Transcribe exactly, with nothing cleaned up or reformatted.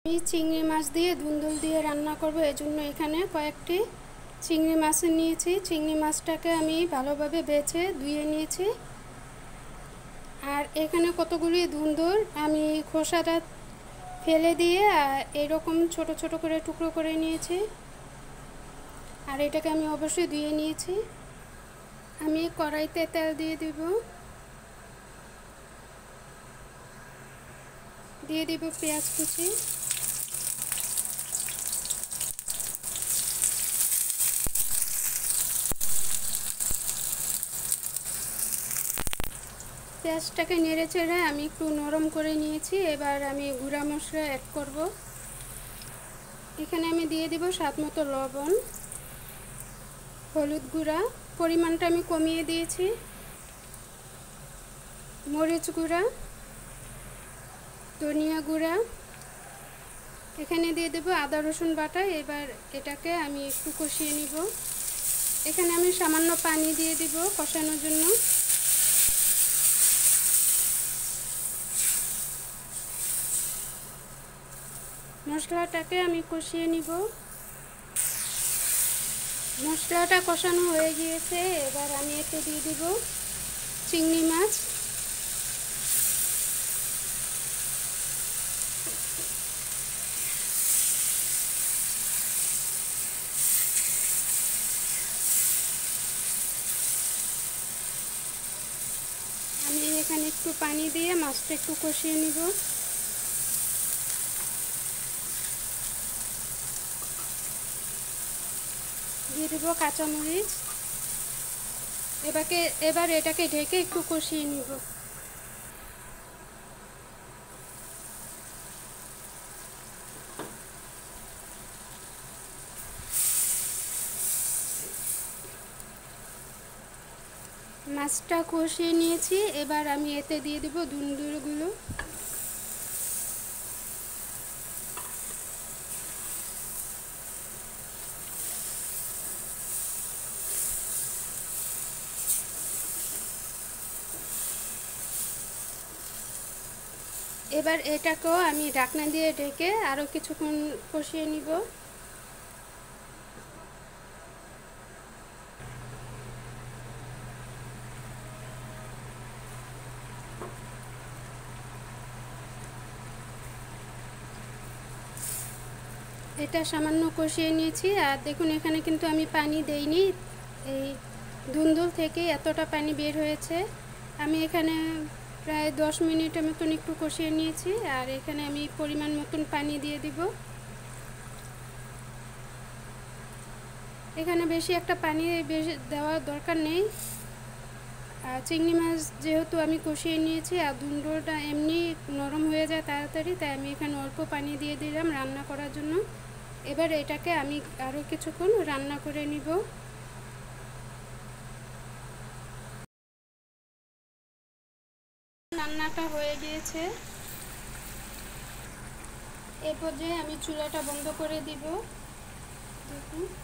আমি চিংড়ি মাছ দিয়ে ধুন্দুল দিয়ে রান্না করব। এজন্য এখানে কয়েকটি চিংড়ি মাছ নিয়েছি। চিংড়ি মাছটাকে আমি ভালোভাবে বেছে ধুয়ে নিয়েছি। আর এখানে কতগুলি ধুন্দুল আমি খোসাটা ফেলে দিয়ে এরকম ছোট ছোট করে টুকরো করে নিয়েছি। আর এটাকে আমি অবশ্যই ধুয়ে নিয়েছি। আমি কড়াইতে তেল দিয়ে দিব, দিয়ে দিব পেঁয়াজ কুচি, পেঁয়াজটাকে নেড়ে চেড়ে আমি একটু নরম করে নিয়েছি। এবার আমি গুঁড়া মশলা অ্যাড করব। এখানে আমি দিয়ে দিব স্বাদ মতো লবণ, হলুদ গুঁড়া পরিমাণটা আমি কমিয়ে দিয়েছি, মরিচ গুঁড়া, ধনিয়া গুঁড়া, এখানে দিয়ে দেব আদা রসুন বাটা। এবার এটাকে আমি একটু কষিয়ে নিব। এখানে আমি সামান্য পানি দিয়ে দিব কষানোর জন্য। মশলাটাকে আমি কষিয়ে নিব। মশলাটা কষানো হয়ে গিয়েছে। এবার আমি এতে দিয়ে দিব চিংড়ি মাছ। আমি এখানে একটু পানি দিয়ে মাছটা একটু কষিয়ে নিব। দিয়ে দেবো কাঁচামরিচ। এবারকে এবার এটাকে ঢেকে একটু কষিয়ে নিব। মাছটা কষিয়ে নিয়েছি। এবার আমি এতে দিয়ে দেবো ধুন্দুলগুলো। এবার এটাকেও আমি ঢাকনা দিয়ে ঢেকে আরও কিছুক্ষণ কষিয়ে নিব। এটা সামান্য কষিয়ে নিয়েছি। আর দেখুন এখানে কিন্তু আমি পানি দেইনি, এই ধুন্দুল থেকে এতটা পানি বের হয়েছে। আমি এখানে প্রায় দশ মিনিটের মতন একটু কষিয়ে নিয়েছি। আর এখানে আমি পরিমাণ মতন পানি দিয়ে দিব। এখানে বেশি একটা পানি বেশি দেওয়ার দরকার নেই। আর চিংড়ি মাছ যেহেতু আমি কষিয়ে নিয়েছি আর ধুন্দুলটা এমনি নরম হয়ে যায় তাড়াতাড়ি, তাই আমি এখানে অল্প পানি দিয়ে দিলাম রান্না করার জন্য। এবার এটাকে আমি আরও কিছুক্ষণ রান্না করে নিব। রান্নাটা হয়ে গিয়েছে। এ পর্যায়ে আমি চুলাটা বন্ধ করে দিব। দেখুন।